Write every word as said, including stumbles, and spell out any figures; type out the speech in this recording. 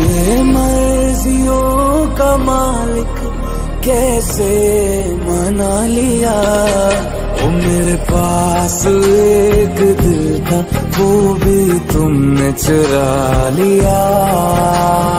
मर्जियों का मालिक कैसे मना लिया। ओ मेरे पास एक दिल था वो भी तुमने चुरा लिया।